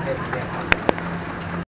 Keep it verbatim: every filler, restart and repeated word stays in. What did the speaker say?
เป็นเนี่ยครับ